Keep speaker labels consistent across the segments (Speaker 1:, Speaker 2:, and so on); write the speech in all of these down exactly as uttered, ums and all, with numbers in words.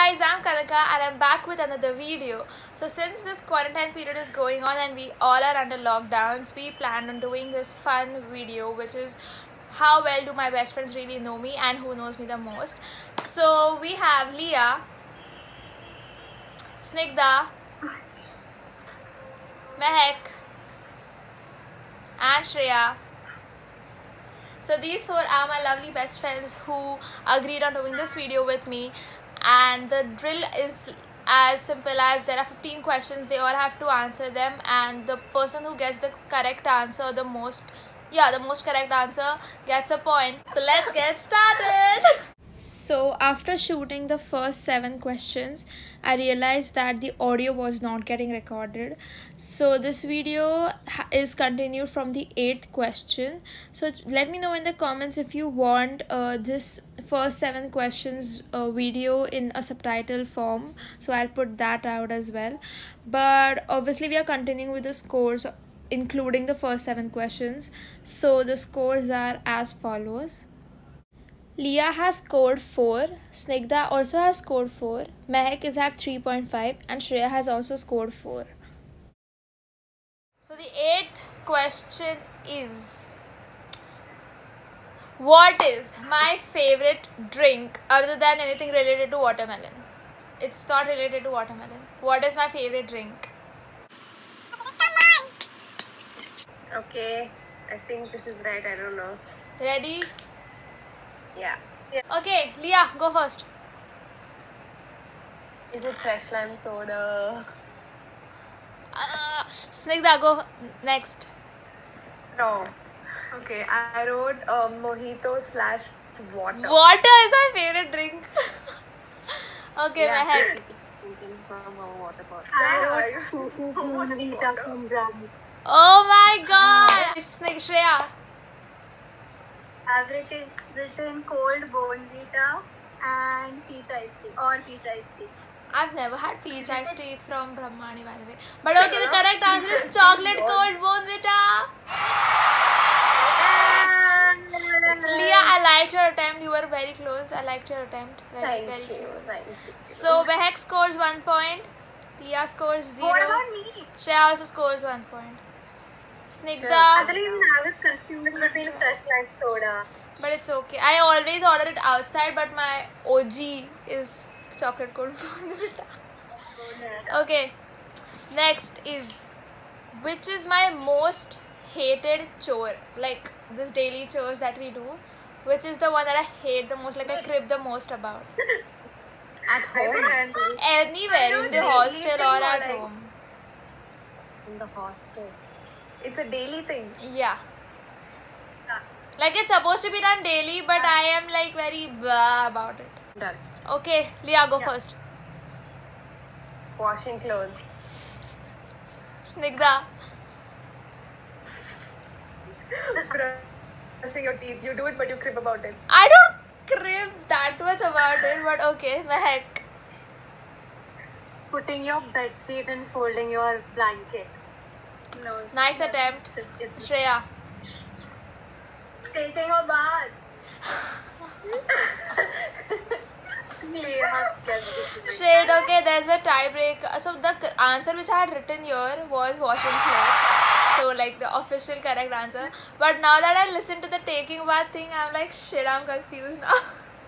Speaker 1: guys, I'm Kanaka and I'm back with another video. So since this quarantine period is going on and we all are under lockdowns, we plan on doing this fun video, which is how well do my best friends really know me and who knows me the most. So we have Leah, Snigdha, Mehak and Shreya. So these four are my lovely best friends who agreed on doing this video with me, and the drill is as simple as there are fifteen questions. They all have to answer them, and the person who gets the correct answer, the most yeah the most correct answer gets a point. So let's get started. So after shooting the first seven questions, I realized that the audio was not getting recorded. So this video is continued from the eighth question. So let me know in the comments if you want uh, this first seven questions uh, video in a subtitle form. So I'll put that out as well. But obviously we are continuing with the scores including the first seven questions. So the scores are as follows. Leah has scored four, Snigdha also has scored four, Mehak is at three point five and Shreya has also scored four. So the eighth question is, what is my favorite drink other than anything related to watermelon? It's not related to watermelon. What is my favorite drink?
Speaker 2: Okay, I think this is right, I don't know.
Speaker 1: Ready?
Speaker 2: Yeah.
Speaker 1: Okay, Leah, go first.
Speaker 2: Is it fresh lime soda?
Speaker 1: Uh, Snigdha, go next.
Speaker 2: No. Okay, I wrote uh, mojito slash water.
Speaker 1: Water is my favorite drink. Okay,
Speaker 2: Yeah,
Speaker 1: Mehak.
Speaker 2: drinking from a water bottle.
Speaker 3: I wrote Vita from Brahmi.
Speaker 1: Oh my god! Snig Shreya.
Speaker 3: I've written, written cold Bonvita and peach iced tea or peach iced tea.
Speaker 1: I've never had peach iced tea from Brahmani, by the way. But okay, the correct answer is chocolate cold Bonvita. Leah, I liked your attempt. You were very close. I liked your attempt. Very,
Speaker 2: Thank
Speaker 1: very
Speaker 2: you,
Speaker 1: close.
Speaker 2: thank you.
Speaker 1: So Mehak scores one point. Leah scores zero.
Speaker 3: What about me?
Speaker 1: Shreya also scores one point. Snigdha.
Speaker 2: Sure.
Speaker 3: Actually, I was confused between fresh lime soda.
Speaker 1: But it's okay. I always order it outside, but my O G is chocolate cold Bonvita. Okay. Next is, which is my most hated chore? Like this daily chores that we do. Which is the one that I hate the most, like I crib the most about?
Speaker 2: At home?
Speaker 1: Anywhere, in the hostel or at home.
Speaker 2: In the hostel. It's a daily thing.
Speaker 1: Yeah. Like it's supposed to be done daily, but I am like very blah about it.
Speaker 2: Done.
Speaker 1: Okay, Leah, go
Speaker 3: Yeah.
Speaker 1: first.
Speaker 2: Washing clothes.
Speaker 1: Snigdha.
Speaker 2: Brushing your teeth. You do it, but you crib about it.
Speaker 1: I don't crib that much about it, but okay, Mehak.
Speaker 3: Putting your bed sheet and folding your blanket. No.
Speaker 1: Nice attempt.
Speaker 3: It's
Speaker 1: Shreya.
Speaker 3: taking a bath.
Speaker 1: Shade, okay, there's a tie break. So the c- answer which I had written here was washing clothes. So like the official correct answer. But now that I listened to the taking bath thing, I'm like, shit, I'm confused now.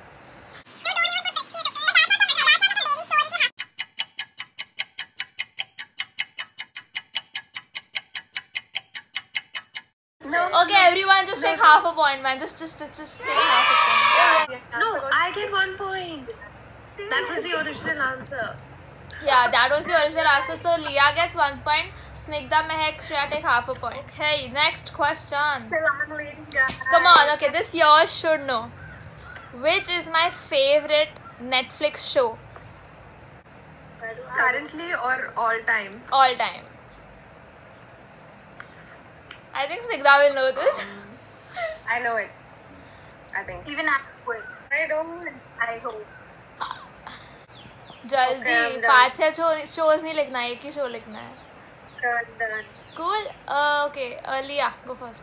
Speaker 2: No.
Speaker 1: Okay, everyone just take half a point, man. Just, just, just, just take half a point.
Speaker 2: No, I get one point. That was the original answer.
Speaker 1: Yeah, that was the original answer. So Leah gets one point. Snigdha, Mehak, Shreya take half a point. Hey, next question. Come on, okay, this yours should know. Which is my favorite Netflix show?
Speaker 2: Currently or all time?
Speaker 1: All time. I think Snigdha will know this.
Speaker 2: I know it. I think.
Speaker 3: Even I would. I don't. I hope.
Speaker 1: जल्दी
Speaker 3: I'm done.
Speaker 1: पाँच छह shows नहीं लिखना है, एक ही show लिखना है.
Speaker 3: Done, done.
Speaker 1: Cool. Uh, okay. Uh, Leah, go first.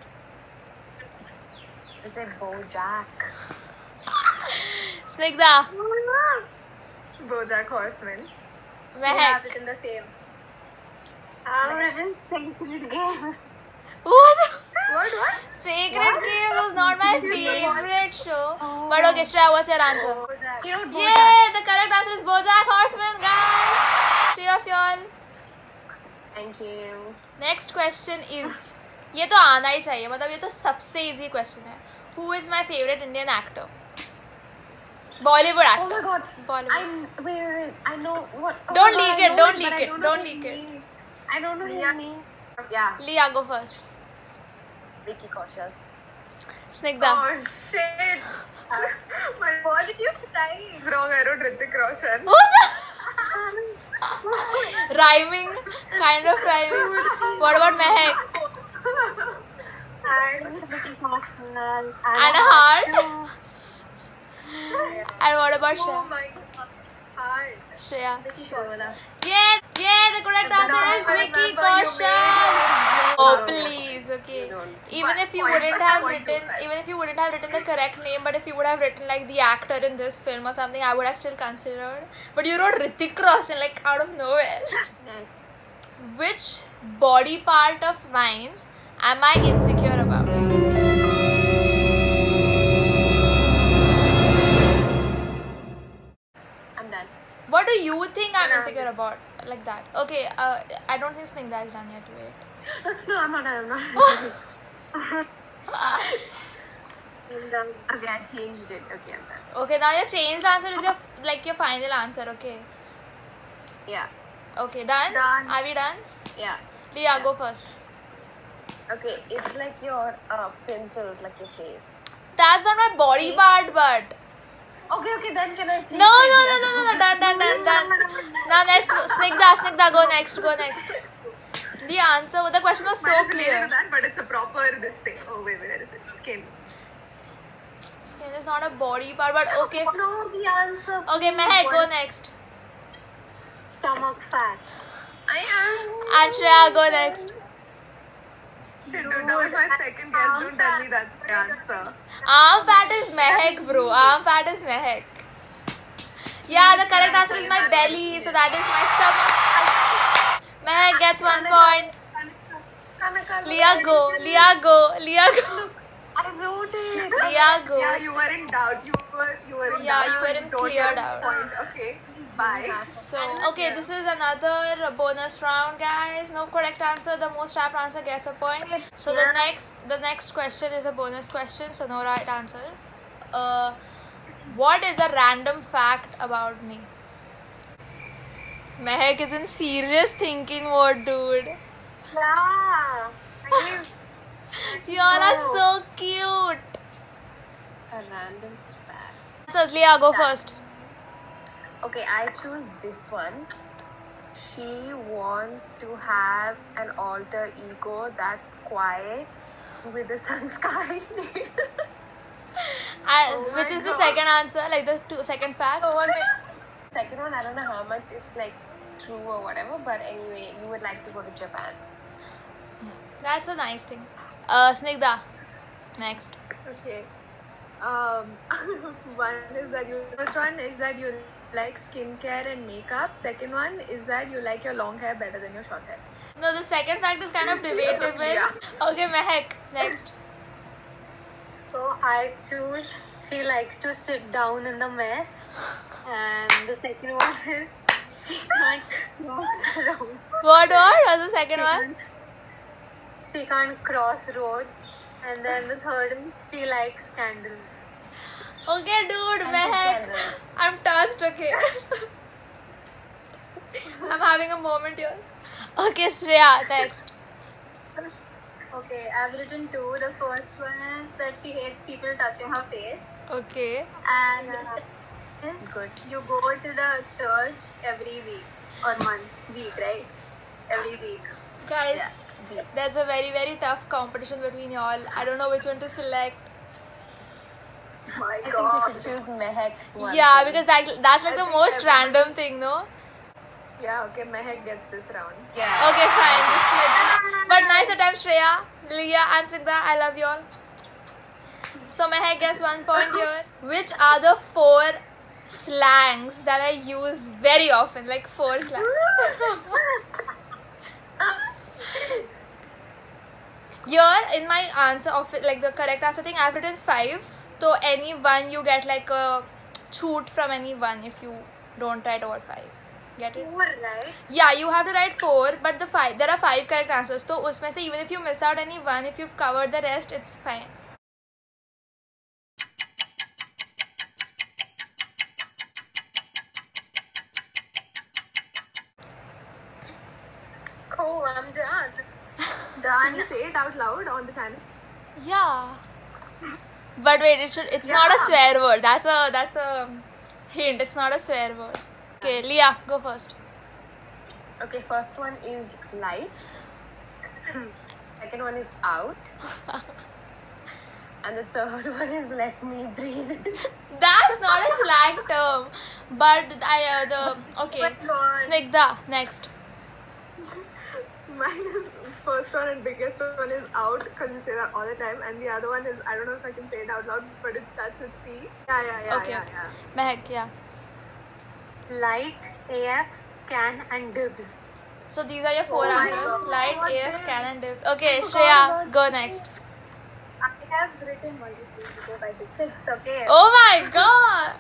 Speaker 2: Is it BoJack?
Speaker 1: Snigdha.
Speaker 2: BoJack Horseman.
Speaker 3: We have
Speaker 1: Mehak.
Speaker 3: written the same. I've written Sacred Games.
Speaker 1: What?
Speaker 2: What? What?
Speaker 1: Sacred Games was not my
Speaker 2: This is the one-
Speaker 1: favorite show.
Speaker 3: Oh.
Speaker 1: But okay, Shreya, what's your answer?
Speaker 3: BoJack.
Speaker 2: You know
Speaker 1: Yay! The correct answer is BoJack Horseman, guys. Three of y'all.
Speaker 2: Thank you.
Speaker 1: Next question is, ये तो आना ही चाहिए, मतलब ये तो सबसे easy question है. Who is my favorite Indian actor? Bollywood actor.
Speaker 2: Oh my god.
Speaker 1: Bollywood.
Speaker 2: I'm wait, wait, wait. I know what. Oh
Speaker 1: Don't
Speaker 2: my God,
Speaker 1: leak
Speaker 2: I
Speaker 1: it,
Speaker 2: know
Speaker 1: don't
Speaker 2: but
Speaker 1: leak
Speaker 2: I
Speaker 1: it,
Speaker 2: don't know
Speaker 1: don't
Speaker 2: his
Speaker 1: leak it.
Speaker 2: name. I don't know his
Speaker 3: Yeah.
Speaker 2: name. Yeah.
Speaker 1: Leah, go first.
Speaker 2: Vicky Kaushal.
Speaker 1: Snigdha.
Speaker 2: Oh shit. My
Speaker 3: What did you write?
Speaker 2: It's wrong. I wrote Hrithik Roshan.
Speaker 1: What the? Rhyming, kind of rhyming. What about Mehak?
Speaker 3: And Vicky Kaushal.
Speaker 1: And a heart. And what about
Speaker 3: Oh
Speaker 1: Shreya?
Speaker 3: my god. Hard.
Speaker 1: Shreya.
Speaker 3: Vicky
Speaker 2: Shreya.
Speaker 3: Kaushal.
Speaker 1: Yeah, yeah, the correct answer
Speaker 2: Now
Speaker 1: is
Speaker 2: I
Speaker 1: Vicky
Speaker 2: remember you
Speaker 1: Kaushal.
Speaker 2: made it.
Speaker 1: Oh
Speaker 2: No.
Speaker 1: please, okay.
Speaker 2: You don't.
Speaker 1: Even
Speaker 2: One
Speaker 1: if you
Speaker 2: point,
Speaker 1: wouldn't
Speaker 2: one
Speaker 1: have
Speaker 2: point
Speaker 1: written,
Speaker 2: two five.
Speaker 1: even if you wouldn't have written the correct name, but if you would have written like the actor in this film or something, I would have still considered. But you wrote Hrithik Roshan like out of nowhere.
Speaker 2: Next.
Speaker 1: Which body part of mine am I insecure about?
Speaker 2: I'm done.
Speaker 1: What do you think I'm insecure about? Like that. Okay, uh, I don't think Snigdha is done yet. Wait.
Speaker 2: No, I'm not done. I'm not done.
Speaker 3: And, um,
Speaker 2: Okay, I changed it. Okay, I'm done.
Speaker 1: Okay, now your changed answer is your like your final answer. Okay.
Speaker 2: Yeah.
Speaker 1: Okay, done.
Speaker 3: Done.
Speaker 1: Are we done?
Speaker 2: Yeah.
Speaker 1: Leah, go first.
Speaker 2: Okay, it's like your uh, pimples, like your face.
Speaker 1: That's not my body
Speaker 2: Okay.
Speaker 1: part, but
Speaker 2: Okay, okay, then can I please
Speaker 1: no,
Speaker 2: say
Speaker 1: no,
Speaker 2: the
Speaker 1: no,
Speaker 2: other
Speaker 1: no, no,
Speaker 2: one?
Speaker 1: no, done, done, done, done. Now next, Snigdha, Snigdha, go next, go next. The answer, the question was so
Speaker 2: Mine is related
Speaker 1: clear.
Speaker 2: to that, but it's a proper this thing. Oh wait, wait, where is it? Skin.
Speaker 1: Skin is not a body part, but okay.
Speaker 3: no, the answer.
Speaker 1: Okay, Mehak, go next.
Speaker 3: Stomach fat.
Speaker 2: I am.
Speaker 1: And Shreya, go next.
Speaker 2: Shit, dude, that was my second guess. Don't tell me that's the answer.
Speaker 1: Arm fat is Mehak, bro. Arm fat is Mehak. Yeah, the correct answer is my belly, so that is my stomach. Mehak gets one point.
Speaker 2: Kanaka,
Speaker 1: Leah, go. Leah, go. Leah, go.
Speaker 2: I wrote it.
Speaker 1: Leah, go.
Speaker 2: Yeah, you were in doubt. You were, you were in
Speaker 1: Yeah,
Speaker 2: doubt.
Speaker 1: you
Speaker 2: so
Speaker 1: were in
Speaker 2: don't
Speaker 1: clear
Speaker 2: get a
Speaker 1: doubt.
Speaker 2: Point. Okay, bye.
Speaker 1: So, okay, this is another bonus round, guys. No correct answer. The most apt answer gets a point. So the next, the next question is a bonus question. So no right answer. Uh, what is a random fact about me? Mehak is in serious thinking mode, dude.
Speaker 3: Yeah. I mean,
Speaker 1: Y'all are so cute.
Speaker 2: A random fact.
Speaker 1: Answers, Leah, go first.
Speaker 2: Okay, I choose this one. She wants to have an alter ego that's quiet with a sanskar.
Speaker 1: And
Speaker 2: Oh
Speaker 1: which
Speaker 2: my
Speaker 1: is the
Speaker 2: God.
Speaker 1: second answer, like the two, second fact?
Speaker 2: So one second one, I don't know how much it's like true or whatever, but anyway, you would like to go to Japan.
Speaker 1: That's a nice thing. Uh, Snigdha, next.
Speaker 2: Okay. Um, one is that you. First one is that you like skincare and makeup. Second one is that you like your long hair better than your short hair.
Speaker 1: No, the second fact is kind of debatable.
Speaker 2: Yeah.
Speaker 1: Okay, Mehak, next.
Speaker 3: so I choose she likes to sit down in the mess. And the second one is she can't cross roads.
Speaker 1: What what was the second
Speaker 3: She
Speaker 1: one?
Speaker 3: can't- She can't cross roads. And then the third one, she likes candles.
Speaker 1: Okay, dude,
Speaker 2: And
Speaker 1: Mehak.
Speaker 2: together.
Speaker 1: I'm touched, okay. I'm having a moment here. Okay, Shreya, next.
Speaker 3: Okay, I've written two. The first one is that she hates people touching her face.
Speaker 1: Okay.
Speaker 3: And the second is
Speaker 2: Good.
Speaker 3: you go to the church every week or month, week, right? Every week.
Speaker 1: Guys,
Speaker 2: Yeah. Week.
Speaker 1: there's a very, very tough competition between y'all. I don't know which one to select.
Speaker 3: My
Speaker 2: I think you should choose Mehak's one.
Speaker 1: Yeah,
Speaker 2: thing.
Speaker 1: because that that's like
Speaker 2: I
Speaker 1: the
Speaker 2: think
Speaker 1: most
Speaker 2: everybody-
Speaker 1: random thing, no?
Speaker 2: Yeah, okay, Mehak gets this round. Yeah.
Speaker 1: Okay, fine. Just split. But nice attempt, Shreya, Leah, and Snigdha. I love y'all. So Mehak gets one point here. Which are the four slangs that I use very often, like four slangs. Here in my answer of it, like the correct answer thing, I've written five. So any one you get like a choot from any one if you don't write over five. Get it?
Speaker 3: Four, right?
Speaker 1: Yeah, you have to write four, but the five there are five correct answers. So usme se even if you miss out any one, if you've covered the rest, it's fine.
Speaker 3: Cool, I'm done.
Speaker 2: Done. Can you say it out loud on the channel?
Speaker 1: Yeah. But wait, it should it's not a
Speaker 2: Yeah.
Speaker 1: swear word. That's a that's a hint. It's not a swear word. Okay, Leah, go first.
Speaker 2: Okay, first one is light. Second one is out. And the third one is let me breathe.
Speaker 1: That's not a slang term. But I uh, the okay.
Speaker 3: Oh my God.
Speaker 1: Snigdha, next.
Speaker 4: Mine is first one and biggest one is out because you say that all the time, and the other one is I don't know if I can say it out loud, but it starts with T. Yeah, yeah, yeah,
Speaker 1: Okay,
Speaker 4: yeah,
Speaker 1: okay.
Speaker 4: yeah.
Speaker 1: Mehak, yeah.
Speaker 3: Light, A F, can, and dibs.
Speaker 1: So these are your four
Speaker 4: Oh my
Speaker 1: answers.
Speaker 4: God,
Speaker 1: Light,
Speaker 4: what
Speaker 1: A F,
Speaker 4: this?
Speaker 1: can and divs. Okay,
Speaker 4: I forgot
Speaker 1: Shreya,
Speaker 4: about
Speaker 1: go
Speaker 4: this.
Speaker 1: next.
Speaker 3: I have written one, two, three, four, five, six, six. Okay.
Speaker 1: Oh my god!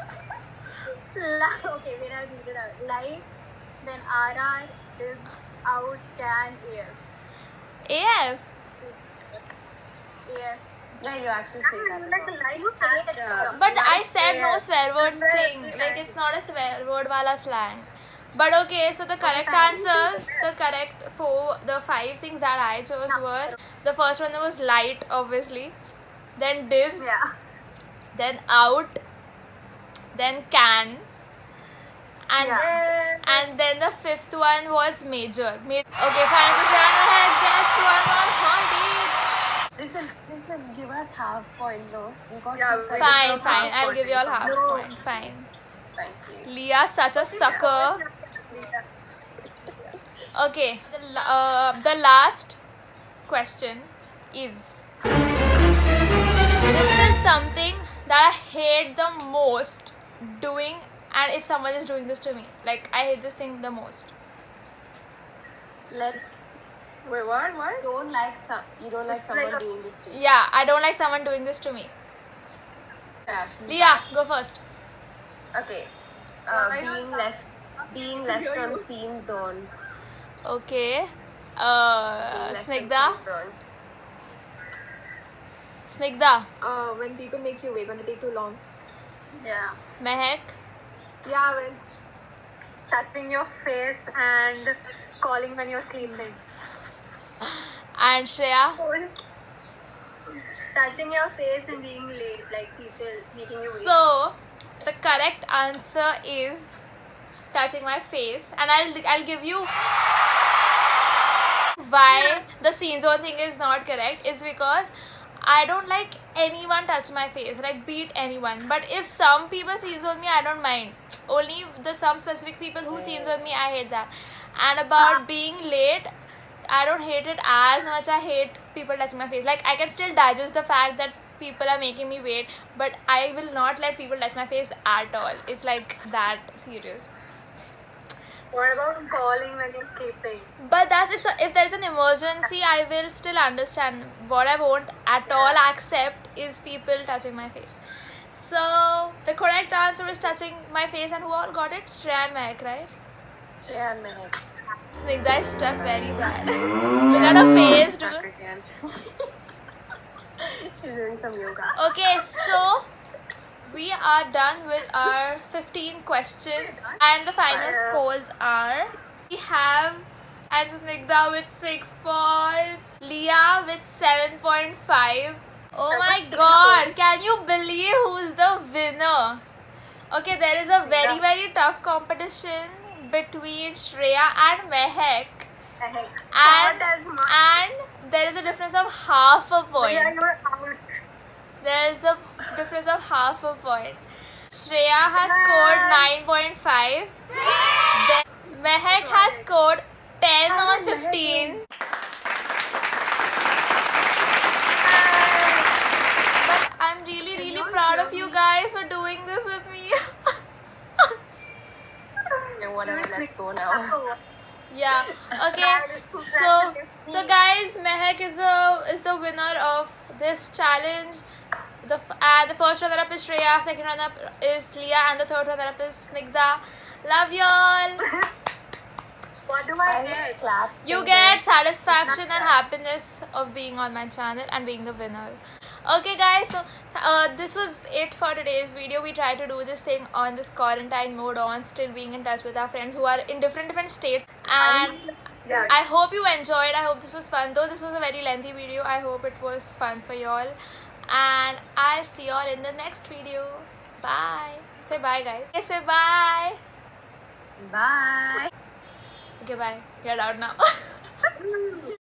Speaker 3: La- okay, wait, I'll read it out. Light, then R R, dibs, out, can, A F.
Speaker 1: A F.
Speaker 3: A F.
Speaker 2: Yeah, you actually say that.
Speaker 3: Like a light, you say it.
Speaker 2: Yeah.
Speaker 1: But I
Speaker 3: Light,
Speaker 1: said
Speaker 3: A
Speaker 1: no
Speaker 3: F.
Speaker 1: swear words
Speaker 3: Swear
Speaker 1: thing.
Speaker 3: every
Speaker 1: Like
Speaker 3: time.
Speaker 1: it's not a swear word wala slang. But okay, so the correct
Speaker 3: fine.
Speaker 1: answers, the correct four, the five things that I chose were the first one that was light, obviously. Then divs.
Speaker 4: Yeah.
Speaker 1: Then out. Then can. And
Speaker 4: Yeah.
Speaker 1: and then the fifth one was major. Ma- okay, fine. So Shreya has guessed one one hundred.
Speaker 2: Listen, listen, give us half point, no? We got
Speaker 4: Yeah,
Speaker 2: two
Speaker 4: we
Speaker 2: correct.
Speaker 1: Fine,
Speaker 4: Half
Speaker 1: fine. I'll
Speaker 4: point.
Speaker 1: give you all half
Speaker 4: No.
Speaker 1: point. Fine.
Speaker 2: Thank you.
Speaker 1: Leah, such a sucker. Okay, the, la- uh, the last question is this is something that I hate the most doing, and if someone is doing this to me, like I hate this thing the most.
Speaker 2: Let
Speaker 4: Wait, what? What?
Speaker 2: don't like some. You don't like someone
Speaker 4: like a-
Speaker 2: doing this to you.
Speaker 1: Yeah, I don't like someone doing this to me.
Speaker 2: Yeah, she's
Speaker 1: Leah, go first.
Speaker 2: bad. Okay. Uh,
Speaker 4: I
Speaker 2: being
Speaker 4: don't-
Speaker 2: left, being left
Speaker 4: Hear
Speaker 2: on
Speaker 4: you.
Speaker 2: scene zone.
Speaker 1: Okay.
Speaker 2: Being
Speaker 1: Uh,
Speaker 2: left on
Speaker 1: Snigdha.
Speaker 2: scene zone.
Speaker 1: Snigdha.
Speaker 4: Uh, when people make you wait, when they take too long.
Speaker 3: Yeah.
Speaker 1: Mehak.
Speaker 4: Yeah, when.
Speaker 3: Touching your face and calling when you're sleeping.
Speaker 1: And Shreya.
Speaker 3: Touching your face and being late, like people making you wait.
Speaker 1: So, the correct answer is touching my face, and I'll I'll give you why the scene zone thing is not correct is because I don't like anyone touch my face, like beat anyone. But if some people scene zone me, I don't mind. Only the some specific people who scene zone me, I hate that. And about being late, I don't hate it as much. I hate people touching my face. Like I can still digest the fact that people are making me wait, but I will not let people touch my face at all. It's like that serious.
Speaker 3: What about calling when you're sleeping?
Speaker 1: But that's if if there's an emergency, I will still understand. What I won't at all accept is people touching my face. So the correct answer is touching my face, and who all got it? Shreya and Mehak, right?
Speaker 2: Shreya and Mehak.
Speaker 1: Snigdha is stuck very bad. Look at her face.
Speaker 2: Stuck
Speaker 1: dude.
Speaker 2: again. She's doing some yoga.
Speaker 1: Okay, so we are done with our fifteen questions, and the final scores are we have and Snigdha with six points, Leah with seven point five. Oh my god, can you believe who's the winner? Okay, there is a very very tough competition between Shreya and Mehak, and
Speaker 3: Not as much.
Speaker 1: and there is a difference of half a point.
Speaker 3: Yeah, you're out.
Speaker 1: There's a difference of half a point. Shreya has scored nine point five. Then Mehak has scored ten on fifteen. But I'm really, really proud of you guys for doing this with me.
Speaker 2: whatever. Let's go now.
Speaker 1: Yeah. Okay. So so guys, Mehak is a is the winner of this challenge. The f- uh, the first runner up is Shreya, second runner up is Leah, and the third runner up is Snigdha. Love y'all.
Speaker 3: What do I
Speaker 2: I
Speaker 3: get?
Speaker 2: claps.
Speaker 1: You
Speaker 2: in
Speaker 1: get
Speaker 2: there.
Speaker 1: satisfaction and happiness of being on my channel and being the winner. Okay guys, so uh, this was it for today's video. We tried to do this thing on this quarantine mode, on still being in touch with our friends who are in different different states, and
Speaker 4: Yeah.
Speaker 1: I hope you enjoyed. I hope this was fun, though this was a very lengthy video. I hope it was fun for y'all, and I'll see y'all in the next video. Bye. Say bye guys. Okay, say bye.
Speaker 2: Bye.
Speaker 1: Okay, bye. Get out now.